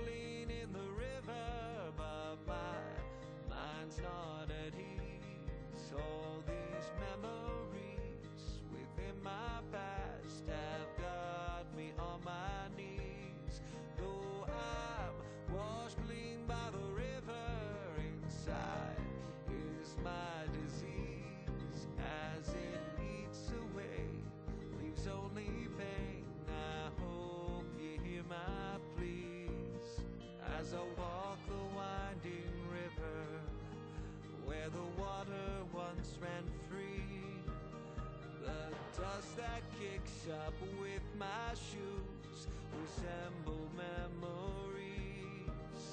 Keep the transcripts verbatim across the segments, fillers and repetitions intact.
clean in the river, but my mind's not at ease. All these memories within my past have got me on my knees. Though I'm washed clean by the river, inside is my disease. As it eats away, leaves only pain. I hope you hear my pleas as I walk the winding river where the water once ran free. The dust that kicks up with my shoes resemble memories,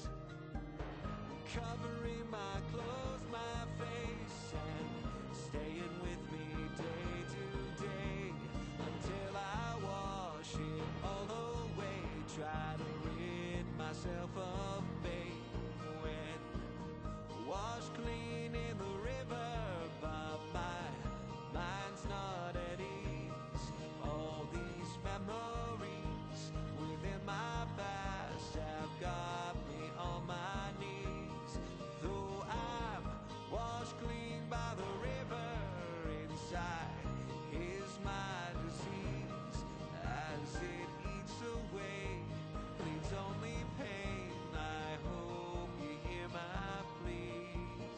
covering my clothes, my face, and staying with me day to day until I wash it all away. Try to rid myself of pain when washed clean in the river, but my mind's not at ease. All these memories within my past have got me on my knees. Though I'm washed clean by the river, inside is my disease. As it eats away, leaves only pain. I hope you hear my pleas.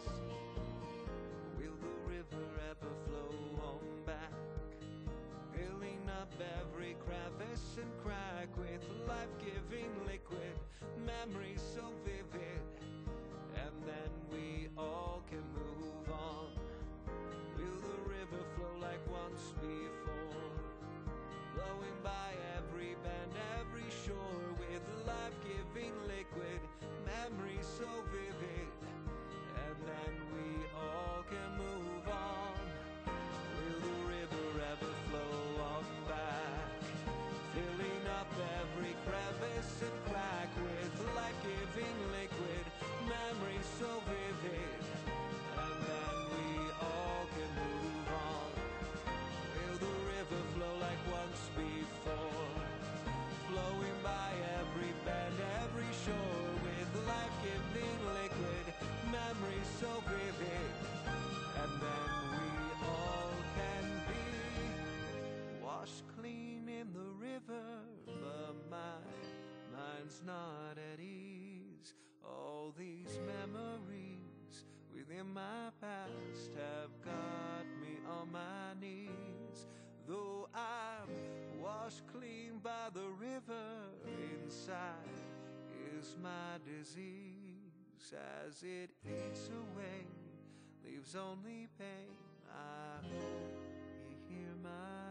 Will the river ever flow on back, filling up every crevice and crack with life-giving liquid, memories so vivid, and then we all can move on? Will the river flow like once before, blowing by every bend, every shore with life-giving liquid, memories so vivid, and then we all can move on? Will the river ever flow on back, filling up every crevice and crack with life-giving liquid, memories so vivid, and then we all can move on? Will the river flow like once before, flowing by every bend, every shore with life-giving liquid, memories so vivid, and then we all can be washed clean in the river, but my mind's not at ease. All these memories within my past have got me on my knees. Though I'm washed clean by the river, inside is my disease. As it eats away, leaves only pain. I hope you hear my